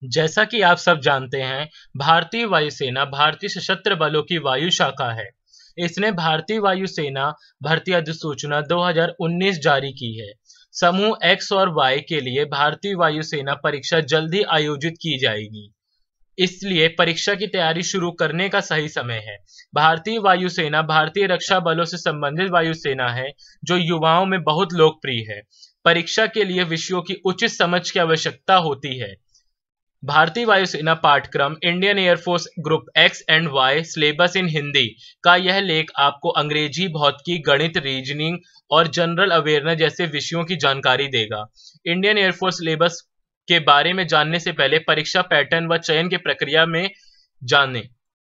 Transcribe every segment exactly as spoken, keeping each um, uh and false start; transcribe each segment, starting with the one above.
जैसा कि आप सब जानते हैं, भारतीय वायुसेना भारतीय सशस्त्र बलों की वायु शाखा है। इसने भारतीय वायुसेना भर्ती अधिसूचना दो हज़ार उन्नीस जारी की है। समूह एक्स और वाई के लिए भारतीय वायुसेना परीक्षा जल्द ही आयोजित की जाएगी, इसलिए परीक्षा की तैयारी शुरू करने का सही समय है। भारतीय वायुसेना भारतीय रक्षा बलों से संबंधित वायुसेना है जो युवाओं में बहुत लोकप्रिय है। परीक्षा के लिए विषयों की उचित समझ की आवश्यकता होती है। भारतीय वायुसेना पाठ्यक्रम Indian air force group X and Y syllabus in Hindi का यह लेख आपको अंग्रेजी, भौतिकी, गणित, रीजनिंग और जनरल अवेयरनेस जैसे विषयों की जानकारी देगा। इंडियन एयरफोर्स सिलेबस के बारे में जानने से पहले परीक्षा पैटर्न व चयन की प्रक्रिया में जानें।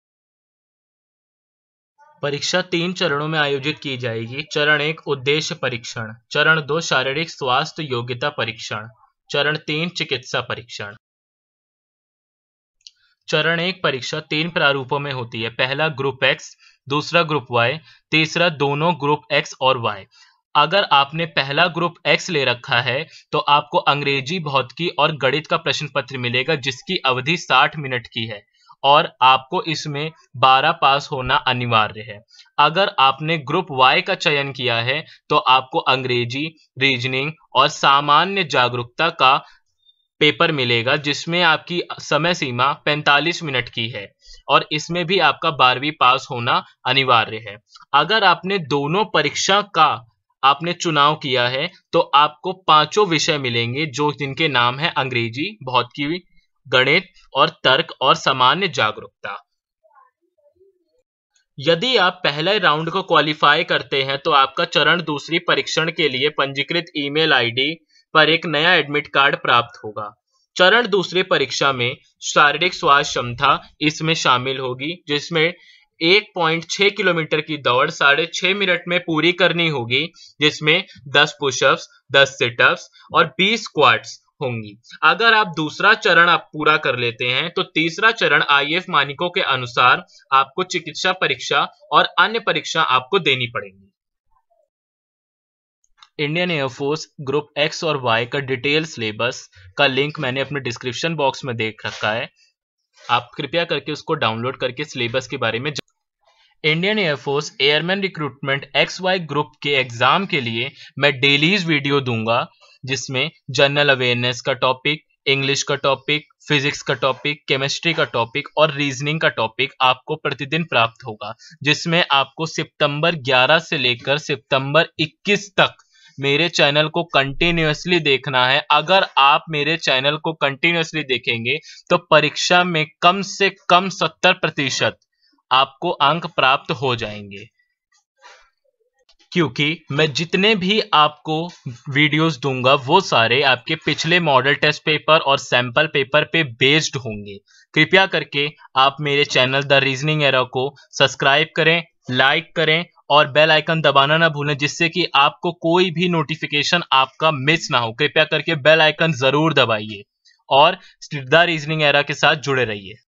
परीक्षा तीन चरणों में आयोजित की जाएगी। चरण एक उद्देश्य परीक्षण, चरण दो शारीरिक स्वास्थ्य योग्यता परीक्षण, चरण तीन चिकित्सा परीक्षण। चरण एक परीक्षा तीन प्रारूपों में होती है। पहला ग्रुप एक्स, दूसरा ग्रुप वाई, तीसरा दोनों ग्रुप एक्स और वाई। अगर आपने पहला ग्रुप एक्स ले रखा है तो आपको अंग्रेजी, भौतिकी और गणित का प्रश्न पत्र मिलेगा जिसकी अवधि साठ मिनट की है और आपको इसमें बारह पास होना अनिवार्य है। अगर आपने ग्रुप वाई का चयन किया है तो आपको अंग्रेजी, रीजनिंग और सामान्य जागरूकता का पेपर मिलेगा जिसमें आपकी समय सीमा पैंतालीस मिनट की है और इसमें भी आपका बारहवीं पास होना अनिवार्य है। अगर आपने दोनों परीक्षा का आपने चुनाव किया है तो आपको पांचों विषय मिलेंगे जो जिनके नाम है अंग्रेजी, भौतिकी, गणित और तर्क और सामान्य जागरूकता। यदि आप पहले राउंड को क्वालिफाई करते हैं तो आपका चरण दूसरी परीक्षण के लिए पंजीकृत ईमेल आईडी पर एक नया एडमिट कार्ड प्राप्त होगा। चरण दूसरी परीक्षा में शारीरिक स्वास्थ्य क्षमता इसमें शामिल होगी जिसमें एक पॉइंट छह किलोमीटर की दौड़ साढ़े छह मिनट में पूरी करनी होगी जिसमें दस पुशअप्स, दस सिटअप्स और बीस स्क्वाट्स होंगी। अगर आप दूसरा चरण आप पूरा कर लेते हैं तो तीसरा चरण आईएएफ मानकों के अनुसार आपको चिकित्सा परीक्षा और अन्य परीक्षा आपको देनी पड़ेगी। इंडियन एयरफोर्स ग्रुप एक्स और वाई का डिटेल सिलेबस का लिंक मैंने अपने डिस्क्रिप्शन बॉक्स में देख रखा है। आप कृपया करके उसको डाउनलोड करके सिलेबस के बारे में। Indian air force airman recruitment X Y group के एग्जाम के लिए मैं डेलीज वीडियो दूंगा जिसमें जनरल अवेयरनेस का टॉपिक, इंग्लिश का टॉपिक, फिजिक्स का टॉपिक, केमिस्ट्री का टॉपिक और रीजनिंग का टॉपिक आपको प्रतिदिन प्राप्त होगा, जिसमें आपको सितंबर ग्यारह से लेकर सितंबर इक्कीस तक मेरे चैनल को कंटिन्यूअसली देखना है। अगर आप मेरे चैनल को कंटिन्यूअसली देखेंगे तो परीक्षा में कम से कम सत्तर प्रतिशत आपको अंक प्राप्त हो जाएंगे, क्योंकि मैं जितने भी आपको वीडियोस दूंगा वो सारे आपके पिछले मॉडल टेस्ट पेपर और सैंपल पेपर पे बेस्ड होंगे। कृपया करके आप मेरे चैनल द रीजनिंग एरा को सब्सक्राइब करें, लाइक करें और बेल आइकन दबाना ना भूलें जिससे कि आपको कोई भी नोटिफिकेशन आपका मिस ना हो। कृपया करके बेल आइकन जरूर दबाइए और द रीजनिंग एरा के साथ जुड़े रहिए।